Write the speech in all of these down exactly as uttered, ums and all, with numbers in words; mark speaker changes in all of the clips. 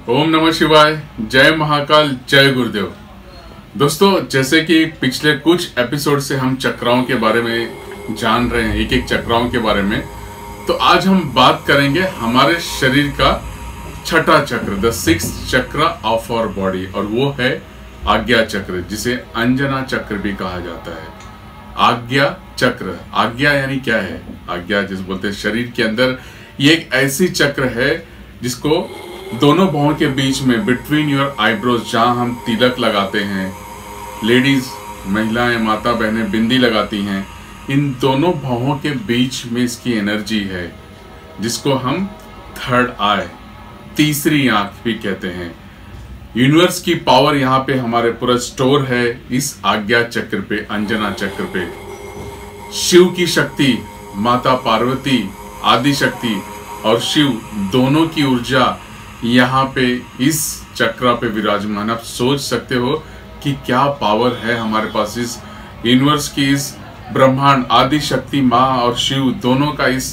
Speaker 1: ओम नमः शिवाय, जय महाकाल, जय गुरुदेव। दोस्तों, जैसे कि पिछले कुछ एपिसोड से हम चक्राओं के बारे में जान रहे हैं, एक एक चक्राओं के बारे में, तो आज हम बात करेंगे हमारे शरीर का छठा चक्र, the six chakra of our body, और वो है आज्ञा चक्र, जिसे अंजना चक्र भी कहा जाता है। आज्ञा चक्र, आज्ञा यानी क्या है? आज्ञा जिस बोलते हैं शरीर के अंदर, ये एक ऐसी चक्र है जिसको दोनों भौं के बीच में, बिटवीन योर आईब्रोज, जहां हम तिलक लगाते हैं, लेडीज, महिलाएं, माता बहनें बिंदी लगाती हैं, इन दोनों भौं के बीच में इसकी एनर्जी है, जिसको हम थर्ड आई, तीसरी आंख भी कहते हैं। यूनिवर्स की पावर यहाँ पे हमारे पूरा स्टोर है इस आज्ञा चक्र पे, अंजना चक्र पे। शिव की शक्ति, माता पार्वती, आदि शक्ति और शिव दोनों की ऊर्जा यहाँ पे इस चक्र पे विराजमान। आप सोच सकते हो कि क्या पावर है हमारे पास इस यूनिवर्स की, इस ब्रह्मांड, आदि शक्ति माँ और शिव दोनों का इस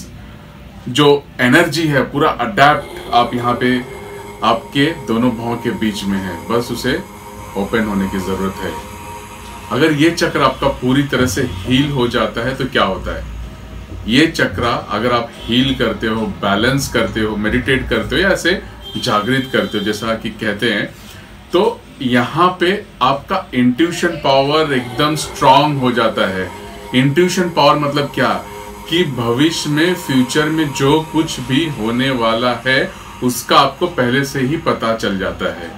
Speaker 1: जो एनर्जी है, पूरा अडेप्ट आप यहाँ पे आपके दोनों भावों के बीच में है, बस उसे ओपन होने की जरूरत है। अगर ये चक्र आपका पूरी तरह से हील हो जाता है तो क्या होता है? ये चक्र अगर आप हील करते हो, बैलेंस करते हो, मेडिटेट करते हो या ऐसे जागृत करते हो जैसा कि कहते हैं, तो यहाँ पे आपका इंट्यूशन पावर एकदम स्ट्रांग हो जाता है। इंट्यूशन पावर मतलब क्या? कि भविष्य में, फ्यूचर में जो कुछ भी होने वाला है उसका आपको पहले से ही पता चल जाता है,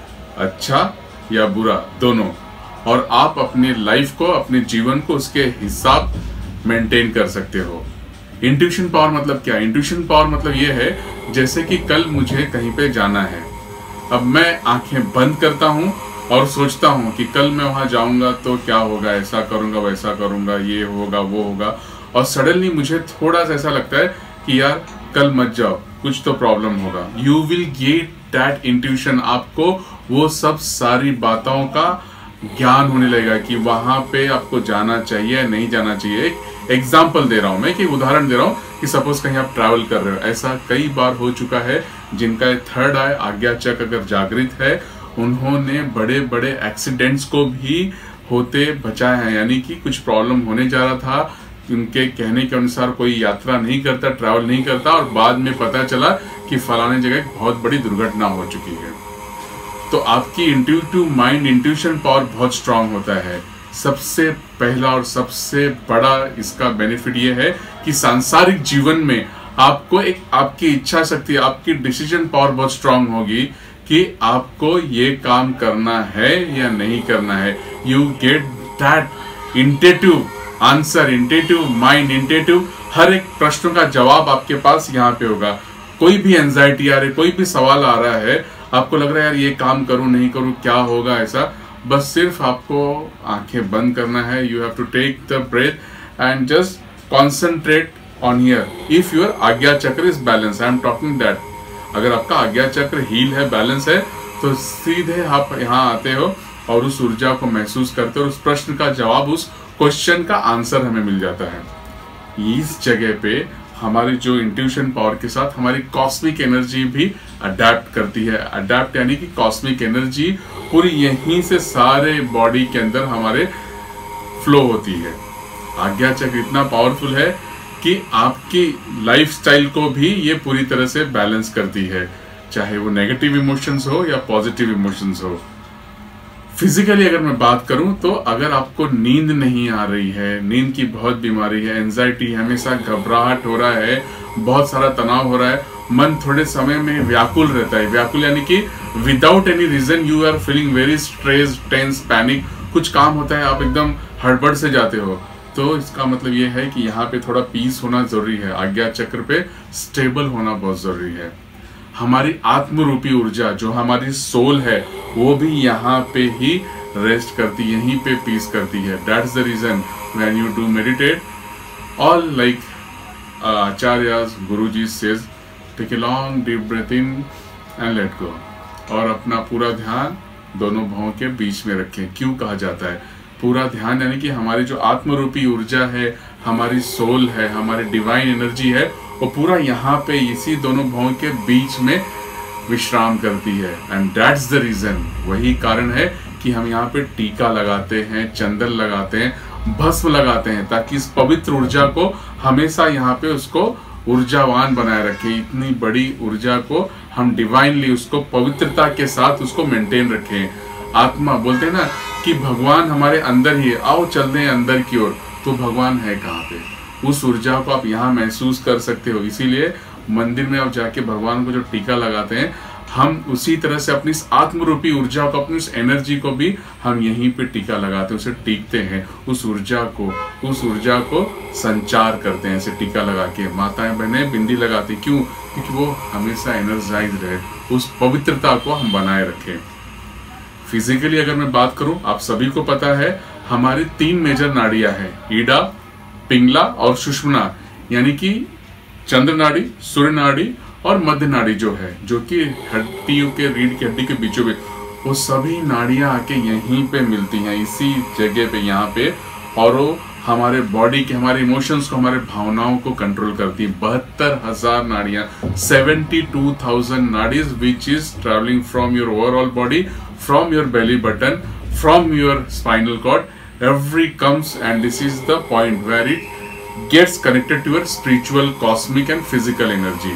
Speaker 1: अच्छा या बुरा दोनों, और आप अपने लाइफ को, अपने जीवन को उसके हिसाब मेंटेन कर सकते हो। इंट्यूशन पावर मतलब क्या? इंट्यूशन पावर मतलब ये है जैसे कि कल मुझे कहीं पे जाना है, अब मैं आंखें बंद करता हूँ और सोचता हूँ कि कल मैं वहां जाऊंगा तो क्या होगा, ऐसा करूंगा, वैसा करूंगा, ये होगा, वो होगा, और सडनली मुझे थोड़ा सा ऐसा लगता है कि यार कल मत जाओ, कुछ तो प्रॉब्लम होगा। You will get that intuition, आपको वो सब सारी बातों का ज्ञान होने लगेगा कि वहां पे आपको जाना चाहिए, नहीं जाना चाहिए। एक एग्जाम्पल दे रहा हूं मैं, कि उदाहरण दे रहा हूं कि सपोज कहीं आप ट्रैवल कर रहे हो, ऐसा कई बार हो चुका है, जिनका थर्ड आई, आज्ञा चक्र अगर जागृत है, उन्होंने बड़े बड़े एक्सीडेंट्स को भी होते बचाया है। यानी कि कुछ प्रॉब्लम होने जा रहा था, उनके कहने के अनुसार कोई यात्रा नहीं करता, ट्रैवल नहीं करता, और बाद में पता चला कि फलाने जगह बहुत बड़ी दुर्घटना हो चुकी है। तो आपकी इंट्यूटिव माइंड, इंट्यूशन पावर बहुत स्ट्रांग होता है। सबसे पहला और सबसे बड़ा इसका बेनिफिट ये है कि सांसारिक जीवन में आपको एक, आपकी इच्छा शक्ति, आपकी डिसीजन पावर बहुत स्ट्रांग होगी कि आपको ये काम करना है या नहीं करना है। You get that intuitive answer, intuitive mind, intuitive हर एक प्रश्न का जवाब आपके पास यहाँ पे होगा। कोई भी एंजाइटी आ रही, कोई भी सवाल आ रहा है, आपको लग रहा है यार ये काम करूं, नहीं करूं, क्या होगा, ऐसा, बस सिर्फ आपको आंखें बंद करना है। You have to take the breath and just concentrate on here. If your Ajna chakra is balance, I am talking that, अगर आपका आज्ञा चक्र हील है, बैलेंस है, तो सीधे आप यहाँ आते हो और उस ऊर्जा को महसूस करते हो, और उस प्रश्न का जवाब, उस क्वेश्चन का आंसर हमें मिल जाता है। इस जगह पे हमारी जो इंट्यूशन पावर के साथ हमारी कॉस्मिक एनर्जी भी अडेप्ट करती है। अडेप्ट यानी कि कॉस्मिक एनर्जी पूरी यहीं से सारे बॉडी के अंदर हमारे फ्लो होती है। आज्ञा चक्र इतना पावरफुल है कि आपकी लाइफस्टाइल को भी ये पूरी तरह से बैलेंस करती है, चाहे वो नेगेटिव इमोशंस हो या पॉजिटिव इमोशंस हो। फिजिकली अगर मैं बात करूं तो अगर आपको नींद नहीं आ रही है, नींद की बहुत बीमारी है, एंजाइटी, हमेशा घबराहट हो रहा है, बहुत सारा तनाव हो रहा है, मन थोड़े समय में व्याकुल रहता है, व्याकुल यानी कि without any reason you are feeling very stress, tense, panic, कुछ काम होता है आप एकदम हड़बड़ से जाते हो, तो इसका मतलब ये है कि यहाँ पे थोड़ा पीस होना जरूरी है। आज्ञा चक्र पे स्टेबल होना बहुत जरूरी है। हमारी आत्म रूपी ऊर्जा, जो हमारी सोल है, वो भी यहाँ पे ही रेस्ट करती, यहीं पे पीस करती है। That's the reason when you do meditate, all like acharyas, Guruji says, take a long deep breath in and let go, और अपना पूरा ध्यान दोनों भावों के बीच में रखें। क्यों कहा जाता है पूरा ध्यान? यानी कि हमारी जो आत्मरूपी ऊर्जा है, हमारी सोल है, हमारी डिवाइन एनर्जी है, वो पूरा यहाँ पे इसी दोनों भावों के बीच में विश्राम करती है। एंड दैट्स द रीजन, वही कारण है कि हम यहाँ पे टीका लगाते हैं, चंदन लगाते हैं, भस्म लगाते हैं, ताकि इस पवित्र ऊर्जा को हमेशा यहाँ पे उसको ऊर्जावान बनाए रखें। इतनी बड़ी ऊर्जा को हम डिवाइनली उसको पवित्रता के साथ उसको मेंटेन रखें। आत्मा बोलते हैं ना कि भगवान हमारे अंदर ही है, आओ चलते हैं अंदर की ओर। तो भगवान है कहाँ पे? उस ऊर्जा को आप यहाँ महसूस कर सकते हो। इसीलिए मंदिर में आप जाके भगवान को जो टीका लगाते हैं, हम उसी तरह से अपनी इस आत्मरूपी ऊर्जा को, अपनी उस एनर्जी को भी हम यहीं पे टीका लगाते हैं, उसे टीकते हैं, उस ऊर्जा को उस ऊर्जा को संचार करते हैं ऐसे टीका लगा के। माताएं बहनें बिंदी लगाती, क्यों? क्योंकि वो हमेशा एनर्जाइज रहे, उस पवित्रता को हम बनाए रखें। फिजिकली अगर मैं बात करूं, आप सभी को पता है हमारी तीन मेजर नाड़ियां हैं, ईडा, पिंगला और सुषुम्ना, यानी कि चंद्र नाड़ी, सूर्य नाड़ी और मध्य नाड़ी जो है, जो कि हड्डियों के रीढ़ की हड्डी के बीचों में, वो सभी नाड़ियां आके यहीं पे मिलती हैं, इसी जगह पे, यहाँ पे। और वो हमारे बॉडी के, हमारे इमोशंस को, हमारे भावनाओं को कंट्रोल करती है। बहत्तर हजार नाड़ियां, seventy two thousand nadis which is travelling from your overall body, from your belly button, from your spinal cord, every comes and this is the point where it gets connected to your spiritual, cosmic and physical energy.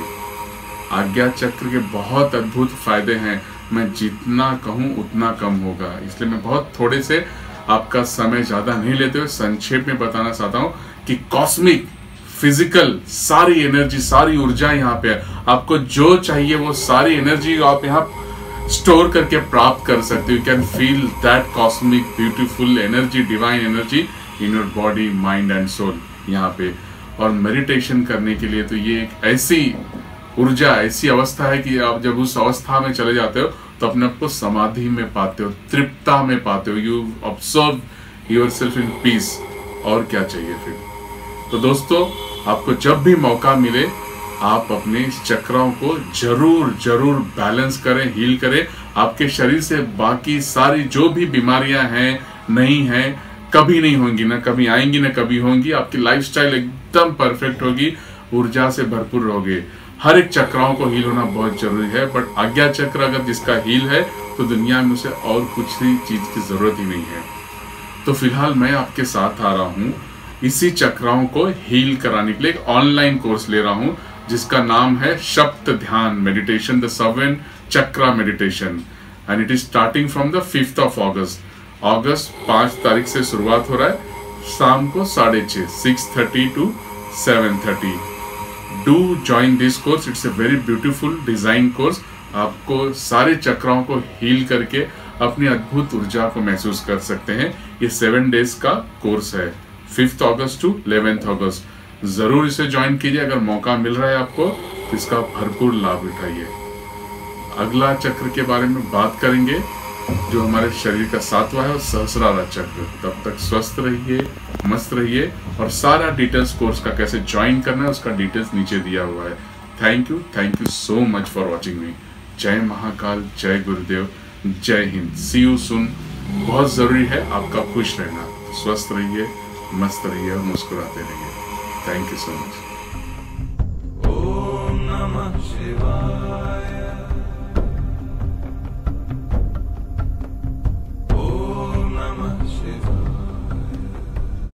Speaker 1: आज्ञा चक्र के बहुत अद्भुत फायदे हैं, मैं जितना कहूं उतना कम होगा, इसलिए मैं बहुत थोड़े से आपका समय ज्यादा नहीं लेते हुए संक्षेप में बताना चाहता हूं कि कॉस्मिक, फिजिकल, सारी एनर्जी, सारी ऊर्जा यहाँ पे है। आपको जो चाहिए वो सारी एनर्जी आप यहाँ स्टोर करके प्राप्त कर सकते हो। You can feel that cosmic beautiful energy, divine energy in your body, mind and soul यहाँ पे। और मेडिटेशन करने के लिए तो ये एक ऐसी ऊर्जा, ऐसी अवस्था है कि आप जब उस अवस्था में चले जाते हो तो अपने आप को समाधि में पाते हो, तृप्तता में पाते हो। You observe yourself in peace. और क्या चाहिए फिर? तो दोस्तों, आपको जब भी मौका मिले आप अपने इस चक्रों को जरूर जरूर बैलेंस करें, हील करें। आपके शरीर से बाकी सारी जो भी बीमारियां हैं, नहीं हैं, कभी नहीं होंगी, ना कभी आएंगी, ना कभी होंगी। आपकी लाइफस्टाइल एकदम परफेक्ट होगी, ऊर्जा से भरपूर रहोगे। हर एक चक्राओं को हील होना बहुत जरूरी है, बट आज्ञा चक्र अगर जिसका हील है तो दुनिया में उसे और कुछ ही चीज की जरूरत ही नहीं है। तो फिलहाल मैं आपके साथ आ रहा हूँ इसी चक्राओं को हील कराने के लिए एक ऑनलाइन कोर्स ले रहा हूँ, जिसका नाम है शब्द ध्यान meditation, the seven chakra meditation, and it is starting from the fifth of August. अगस्त पांच तारीख से शुरुआत हो रहा है, शाम को साढ़े छः six thirty to seven thirty. Do join this course, it's a very beautiful design course. आपको सारे चक्राओं को हील करके अपनी अद्भुत ऊर्जा को महसूस कर सकते हैं। ये सेवन डेज का कोर्स है, fifth August to eleventh August. जरूर इसे ज्वाइन कीजिए, अगर मौका मिल रहा है आपको तो इसका भरपूर लाभ उठाइए। अगला चक्र के बारे में बात करेंगे जो हमारे शरीर का सातवां है, सहस्रार चक्र। तब तक स्वस्थ रहिए, मस्त रहिए, और सारा डिटेल्स कोर्स का कैसे ज्वाइन करना है उसका डिटेल्स नीचे दिया हुआ है। Thank you thank you so much for watching me. जय महाकाल, जय गुरुदेव, जय हिंद। सी यू सून। बहुत जरूरी है आपका खुश रहना। स्वस्थ रहिए, मस्त रहिए और मुस्कुराते रहिए। Thank you so much. ओम नमः शिवाय।